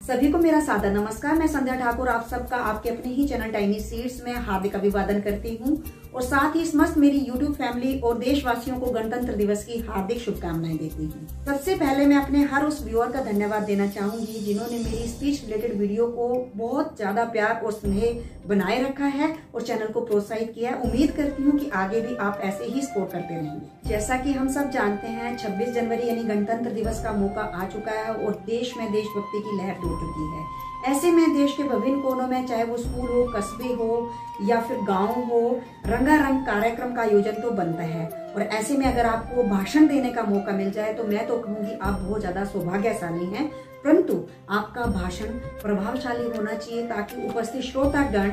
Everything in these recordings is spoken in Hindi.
सभी को मेरा सादर नमस्कार। मैं संध्या ठाकुर आप सबका आपके अपने ही चैनल टाइनी सीड्स में हार्दिक अभिवादन करती हूँ और साथ ही इस मस्त मेरी यूट्यूब फैमिली और देशवासियों को गणतंत्र दिवस की हार्दिक शुभकामनाएं देती हूँ। सबसे पहले मैं अपने हर उस व्यूअर का धन्यवाद देना चाहूंगी जिन्होंने मेरी स्पीच रिलेटेड वीडियो को बहुत ज्यादा प्यार और स्नेह बनाए रखा है और चैनल को प्रोत्साहित किया है। उम्मीद करती हूँ कि आगे भी आप ऐसे ही सपोर्ट करते रहेंगे। जैसा कि हम सब जानते हैं 26 जनवरी यानी गणतंत्र दिवस का मौका आ चुका है और देश में देशभक्ति की लहर दौड़ चुकी है। ऐसे में देश के विभिन्न कोनों में चाहे वो स्कूल हो, कस्बे हो या फिर गांव हो, रंगारंग कार्यक्रम का आयोजन तो बनता है। और ऐसे में अगर आपको भाषण देने का मौका मिल जाए तो मैं तो कहूंगी आप बहुत ज्यादा सौभाग्यशाली हैं। परंतु आपका भाषण प्रभावशाली होना चाहिए ताकि उपस्थित श्रोतागण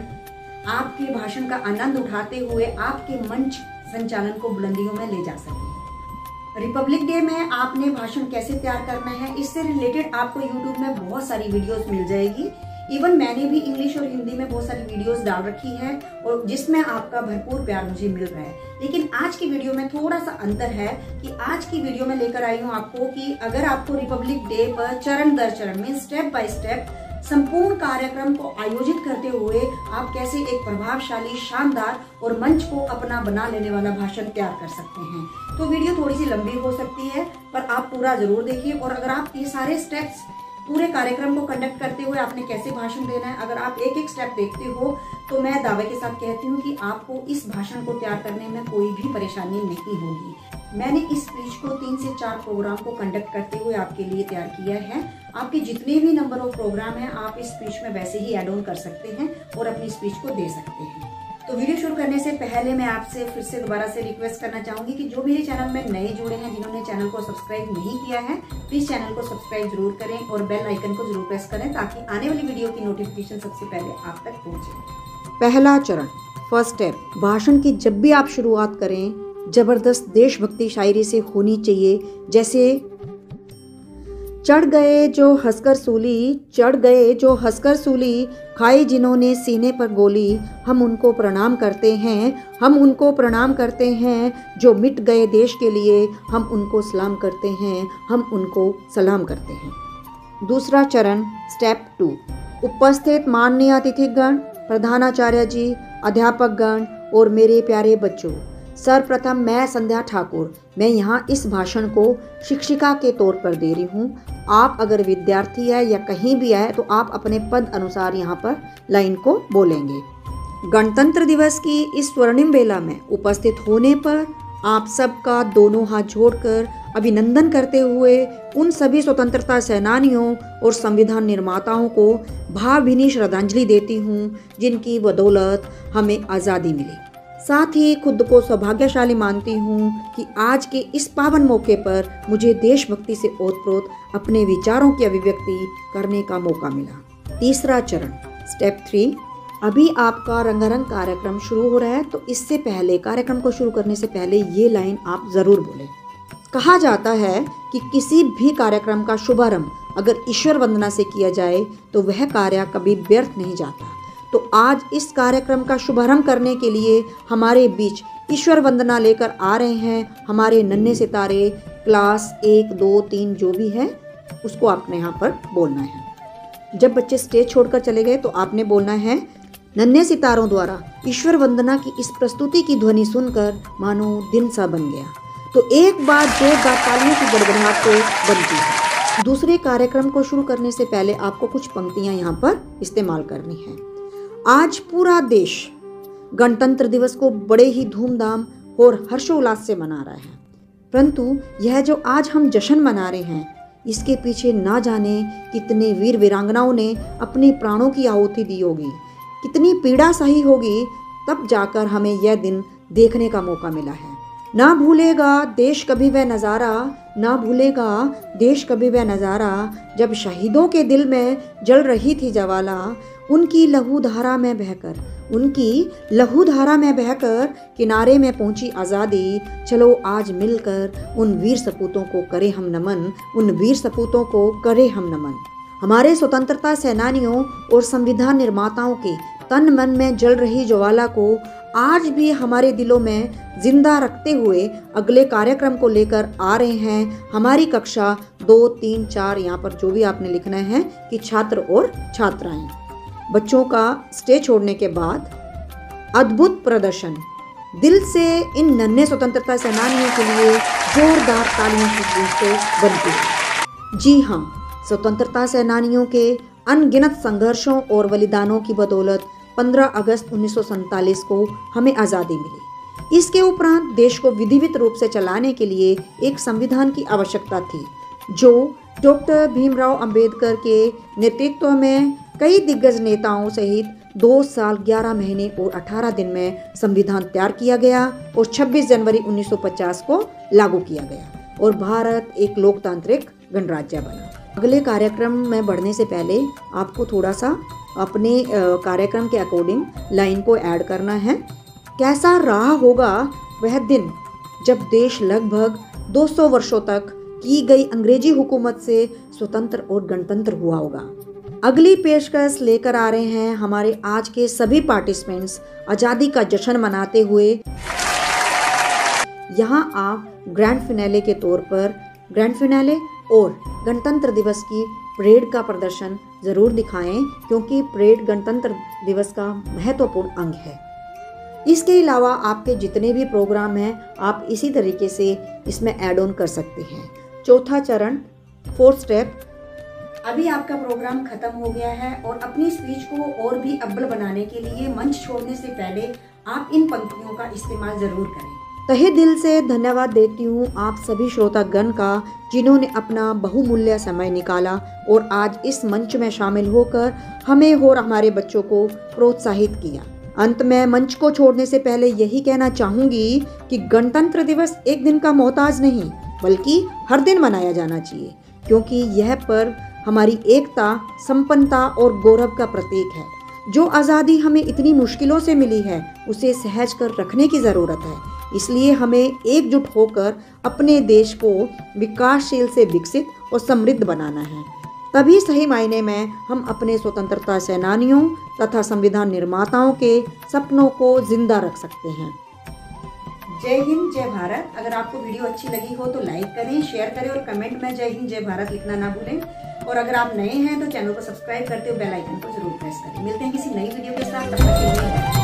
आपके भाषण का आनंद उठाते हुए आपके मंच संचालन को बुलंदियों में ले जा सके। रिपब्लिक डे में आपने भाषण कैसे तैयार करना है, इससे रिलेटेड आपको यूट्यूब में बहुत सारी वीडियोस मिल जाएगी। इवन मैंने भी इंग्लिश और हिंदी में बहुत सारी वीडियोस डाल रखी है और जिसमें आपका भरपूर प्यार मुझे मिल रहा है। लेकिन आज की वीडियो में थोड़ा सा अंतर है कि आज की वीडियो में लेकर आई हूँ आपको कि अगर आपको रिपब्लिक डे पर चरण दर चरण मीन स्टेप बाय स्टेप संपूर्ण कार्यक्रम को आयोजित करते हुए आप कैसे एक प्रभावशाली, शानदार और मंच को अपना बना लेने वाला भाषण तैयार कर सकते हैं। तो वीडियो थोड़ी सी लंबी हो सकती है पर आप पूरा जरूर देखिए। और अगर आप ये सारे स्टेप्स पूरे कार्यक्रम को कंडक्ट करते हुए आपने कैसे भाषण देना है, अगर आप एक एक स्टेप देखते हो तो मैं दावे के साथ कहती हूँ कि आपको इस भाषण को तैयार करने में कोई भी परेशानी नहीं होगी। मैंने इस स्पीच को 3 से 4 प्रोग्राम को कंडक्ट करते हुए आपके लिए तैयार किया है। आपके जितने भी नंबर ऑफ प्रोग्राम हैं आप इस स्पीच में वैसे ही ऐड ऑन कर सकते हैं और अपनी स्पीच को दे सकते हैं। तो वीडियो शुरू करने से पहले मैं आपसे फिर से दोबारा से रिक्वेस्ट करना चाहूंगी कि जो मेरे चैनल में नए जुड़े हैं, जिन्होंने चैनल को सब्सक्राइब नहीं किया है, प्लीज चैनल को सब्सक्राइब जरूर करें और बेल आइकन को जरूर प्रेस करें ताकि आने वाली वीडियो की नोटिफिकेशन सबसे पहले आप तक पहुंचे। पहला चरण, फर्स्ट स्टेप, भाषण की जब भी आप शुरुआत करें जबरदस्त देशभक्ति शायरी से होनी चाहिए। जैसे चढ़ गए जो हंसकर सूली, खाई जिन्होंने सीने पर गोली, हम उनको प्रणाम करते हैं, जो मिट गए देश के लिए, हम उनको सलाम करते हैं, दूसरा चरण, स्टेप 2, उपस्थित माननीय अतिथिगण, प्रधानाचार्य जी, अध्यापकगण और मेरे प्यारे बच्चों, सर्वप्रथम मैं संध्या ठाकुर, मैं यहाँ इस भाषण को शिक्षिका के तौर पर दे रही हूँ। आप अगर विद्यार्थी है या कहीं भी है तो आप अपने पद अनुसार यहाँ पर लाइन को बोलेंगे। गणतंत्र दिवस की इस स्वर्णिम बेला में उपस्थित होने पर आप सबका दोनों हाथ जोड़कर अभिनंदन करते हुए उन सभी स्वतंत्रता सेनानियों और संविधान निर्माताओं को भावभीनी श्रद्धांजलि देती हूँ जिनकी बदौलत हमें आज़ादी मिली। साथ ही खुद को सौभाग्यशाली मानती हूँ कि आज के इस पावन मौके पर मुझे देशभक्ति से ओतप्रोत अपने विचारों की अभिव्यक्ति करने का मौका मिला। तीसरा चरण, स्टेप 3, अभी आपका रंगारंग कार्यक्रम शुरू हो रहा है तो इससे पहले, कार्यक्रम को शुरू करने से पहले ये लाइन आप जरूर बोलें। कहा जाता है कि किसी भी कार्यक्रम का शुभारंभ अगर ईश्वर वंदना से किया जाए तो वह कार्य कभी व्यर्थ नहीं जाता। तो आज इस कार्यक्रम का शुभारंभ करने के लिए हमारे बीच ईश्वर वंदना लेकर आ रहे हैं हमारे नन्हे सितारे, क्लास 1, 2, 3 जो भी है उसको आपने यहाँ पर बोलना है। जब बच्चे स्टेज छोड़कर चले गए तो आपने बोलना है, नन्हे सितारों द्वारा ईश्वर वंदना की इस प्रस्तुति की ध्वनि सुनकर मानो दिन सा बन गया। तो एक बार जोरदार तालियों की गड़गड़ाहट तो बनती है। दूसरे कार्यक्रम को शुरू करने से पहले आपको कुछ पंक्तियां यहाँ पर इस्तेमाल करनी है। आज पूरा देश गणतंत्र दिवस को बड़े ही धूमधाम और हर्षोल्लास से मना रहा है, परंतु यह जो आज हम जश्न मना रहे हैं इसके पीछे ना जाने कितने वीर वीरांगनाओं ने अपने प्राणों की आहुति दी होगी, कितनी पीड़ा सही होगी, तब जाकर हमें यह दिन देखने का मौका मिला है। ना भूलेगा देश कभी वह नज़ारा, जब शहीदों के दिल में जल रही थी ज्वाला, उनकी लहू धारा में बहकर किनारे में पहुंची आज़ादी। चलो आज मिलकर उन वीर सपूतों को करें हम नमन। हमारे स्वतंत्रता सेनानियों और संविधान निर्माताओं के तन मन में जल रही ज्वाला को आज भी हमारे दिलों में जिंदा रखते हुए अगले कार्यक्रम को लेकर आ रहे हैं हमारी कक्षा 2, 3, 4, यहाँ पर जो भी आपने लिखना है कि छात्र और छात्राएं। बच्चों का स्टेज छोड़ने के बाद अद्भुत प्रदर्शन। दिल से इन नन्हे स्वतंत्रता सेनानियों के लिए जोरदार तालियों की गूंज तो बनती है। जी हाँ, स्वतंत्रता सेनानियों के अनगिनत संघर्षों और बलिदानों की बदौलत 15 अगस्त 1947 को हमें आज़ादी मिली। इसके उपरांत देश को विधिवत रूप से चलाने के लिए एक संविधान की आवश्यकता थी, जो डॉक्टर भीमराव अंबेडकर के नेतृत्व में कई दिग्गज नेताओं सहित 2 साल 11 महीने और 18 दिन में संविधान तैयार किया गया और 26 जनवरी 1950 को लागू किया गया और भारत एक लोकतांत्रिक गणराज्य बना। अगले कार्यक्रम में बढ़ने से पहले आपको थोड़ा सा अपने कार्यक्रम के अकॉर्डिंग लाइन को ऐड करना है। कैसा रहा होगा वह दिन जब देश लगभग 200 वर्षों तक की गई अंग्रेजी हुकूमत से स्वतंत्र और गणतंत्र हुआ होगा। अगली पेशकश लेकर आ रहे हैं हमारे आज के सभी पार्टिसिपेंट्स आज़ादी का जश्न मनाते हुए। यहाँ आप ग्रैंड फिनाले के तौर पर ग्रैंड फिनाले और गणतंत्र दिवस की परेड का प्रदर्शन जरूर दिखाएं, क्योंकि परेड गणतंत्र दिवस का महत्वपूर्ण अंग है। इसके अलावा आपके जितने भी प्रोग्राम हैं आप इसी तरीके से इसमें ऐड ऑन कर सकते हैं। चौथा चरण, 4th स्टेप। अभी आपका प्रोग्राम खत्म हो गया है और अपनी स्पीच को और भी अव्वल बनाने के लिए मंच छोड़ने से पहले आप इन पंक्तियों का इस्तेमाल जरूर करें। तहे दिल से धन्यवाद देती हूँ आप सभी श्रोतागण का, जिन्होंने अपना बहुमूल्य समय निकाला और आज इस मंच में शामिल होकर हमें और हमारे बच्चों को प्रोत्साहित किया। अंत में मंच को छोड़ने से पहले यही कहना चाहूंगी कि गणतंत्र दिवस एक दिन का मोहताज नहीं, बल्कि हर दिन मनाया जाना चाहिए, क्योंकि यह पर्व हमारी एकता, संपन्नता और गौरव का प्रतीक है। जो आज़ादी हमें इतनी मुश्किलों से मिली है उसे सहज कर रखने की ज़रूरत है। इसलिए हमें एकजुट होकर अपने देश को विकासशील से विकसित और समृद्ध बनाना है। तभी सही मायने में हम अपने स्वतंत्रता सेनानियों तथा संविधान निर्माताओं के सपनों को जिंदा रख सकते हैं। जय हिंद, जय भारत। अगर आपको वीडियो अच्छी लगी हो तो लाइक करें, शेयर करें और कमेंट में जय हिंद, जय भारत लिखना ना भूलें। और अगर आप नए हैं तो चैनल को सब्सक्राइब करते हुए बेल आइकन को जरूर प्रेस करें। मिलते हैं किसी नई वीडियो के साथ, तब तक के लिए।